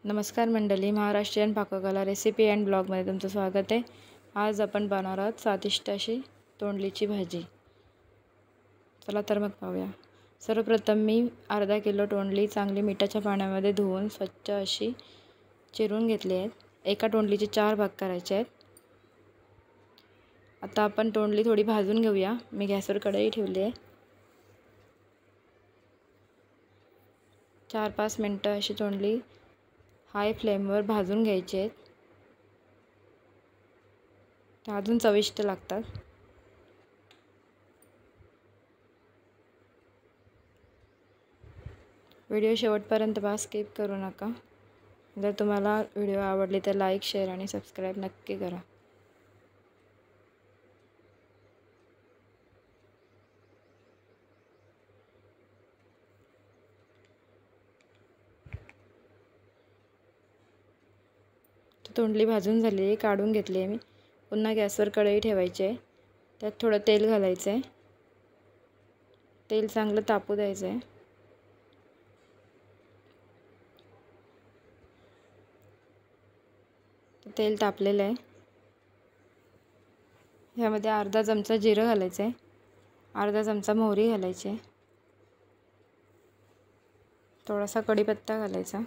नमस्कार मंडळी, महाराष्ट्रीयन पाककला रेसिपी अँड ब्लॉगमध्ये तुमचं स्वागत आहे। आज आपण बनवणार आहोत स्वादिष्ट अशी तोंडलीची भाजी। चला तर मग पाहूया। सर्वप्रथम मी अर्धा किलो तोंडली चांगली मिठाच्या पाण्यामध्ये धुवून स्वच्छ अशी चिरून घेतली आहे। एका तोंडलीचे 4 भाग करायचे आहेत। आता आपण तोंडली थोडी भाजून घेऊया। मी गॅसवर कढई ठेवली आहे। 4-5 मिनिटं अशी तोंडली हाय फ्लेमवर भाजून घ्यायचे आहेत। ते अजून चविष्ट लागतात। व्हिडिओ शेवटपर्यंत पहा, स्किप करू नका। जर तुम्हाला व्हिडिओ आवडले तर लाईक, शेअर आणि सबस्क्राईब नक्की करा। तोंडली भाजून झाली आहे, काढून घेतली आहे मी। पुन्हा गॅसवर कढई ठेवायची आहे। त्यात थोडं तेल घालायचं आहे। तेल चांगलं तापू द्यायचं आहे। तेल तापलेलं आहे। यामध्ये अर्धा चमचा जिरं घालायचं आहे। अर्धा चमचा मोहरी घालायची आहे। थोडासा कढीपत्ता घालायचा।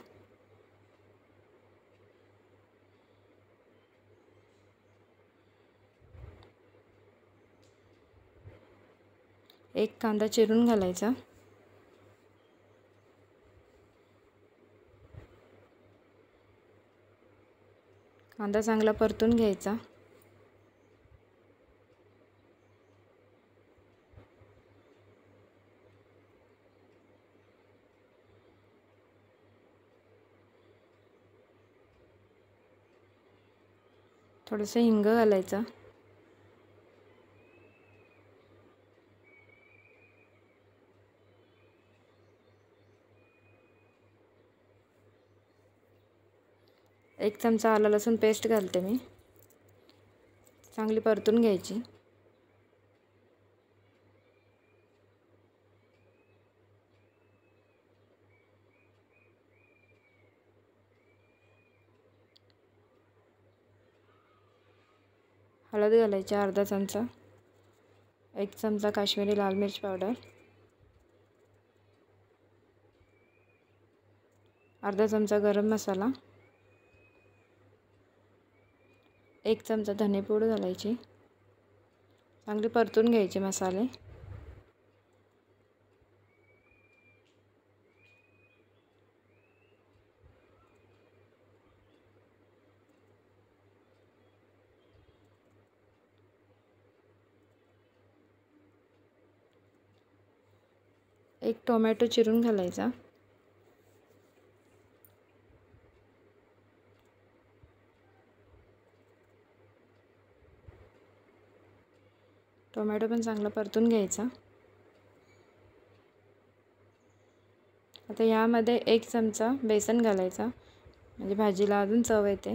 एक कांदा चिरून घालायचा। कांदा चांगला परतून घ्यायचा। थोडंसं हिंग घालायचं। एक चमचा आलं लसूण पेस्ट घालते मी। चांगली परतून घ्यायची। हळद घालायची अर्धा चमचा। एक चमचा काश्मीरी लाल मिर्च पावडर। अर्धा चमचा गरम मसाला। एक चमचा धनेपूड घालायची। चांगली परतून घ्यायचे मसाले। एक टोमॅटो चिरून घालायचा। टोमॅटो पण चांगला परतून घ्यायचा। आता यामध्ये एक चमचा बेसन घालायचा, म्हणजे भाजीला अजून चव येते।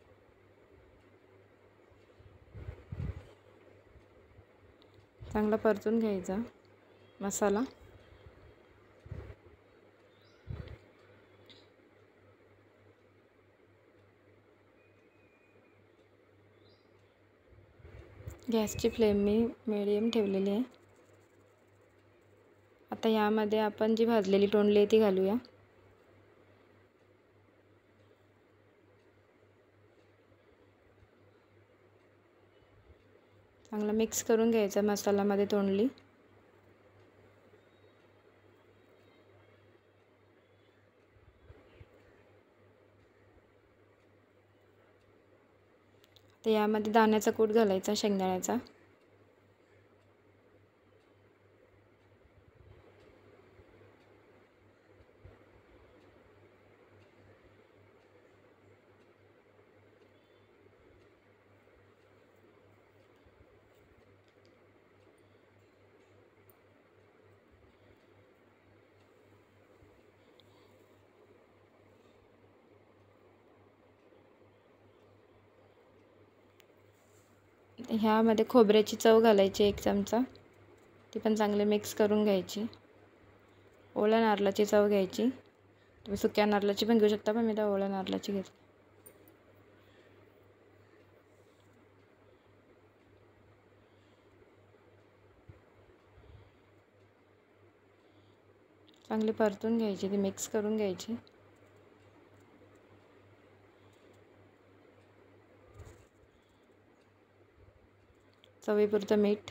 चांगला परतून घ्यायचा मसाला। गॅसची फ्लेम मी मीडियम ठेवलेली आहे। आता यामध्ये आपण जी भाजलेली तोंडली आहे ती घालूया। चांगला मिक्स करून घ्यायचा मसाल्यामध्ये तोंडली। तर यामध्ये दाण्याचा कूट घालायचा, शेंगदाण्याचा। ह्यामध्ये खोबऱ्याची चव घालायची 1 चमचा। ती पण चांगले मिक्स करून घ्यायची। ओल्या नारळाची चव घ्यायची। तुम्ही सुक्या नारळाची पण घेऊ शकता, पण मी त्या ओल्या नारळाची घेतली. चांगली परतून घ्यायची, ती मिक्स करून घ्यायची. चवीपुरतं मीठ.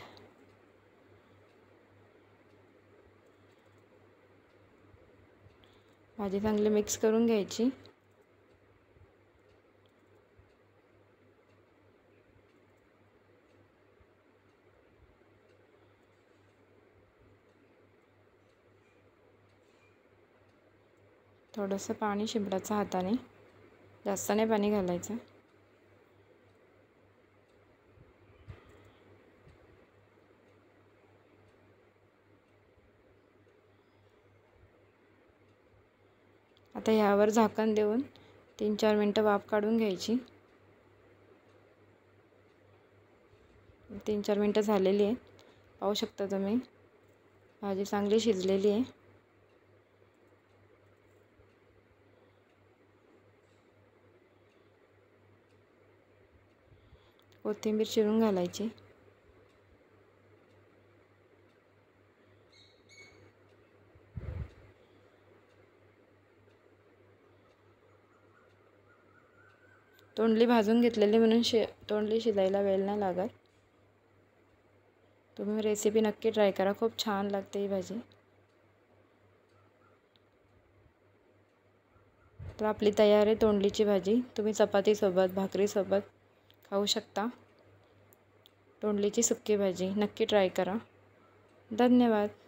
भाजी चांगली मिक्स करून घ्यायची. थोडंसं पाणी शिंपडायचं हाताने, जास्त नाही पाणी घालायचं. आता ह्यावर झाकण देऊन 3-4 मिनटं वाफ काढून घ्यायची. 3-4 मिनटं झालेली आहे, पाहू शकता तुम्ही. भाजी चांगली शिजलेली आहे. कोथिंबीर चिरून घालायची. तोंडली भाजून घेतलेली म्हणून तोंडली शिजायला वेळ नाही लागत. तुम्ही रेसिपी नक्की ट्राय करा, खूप छान लागते ही भाजी. तर आपली तयार आहे तोंडलीची भाजी. तुम्ही चपातीसोबत, भाकरीसोबत खाऊ शकता. तोंडलीची सुक्की भाजी नक्की ट्राय करा. धन्यवाद.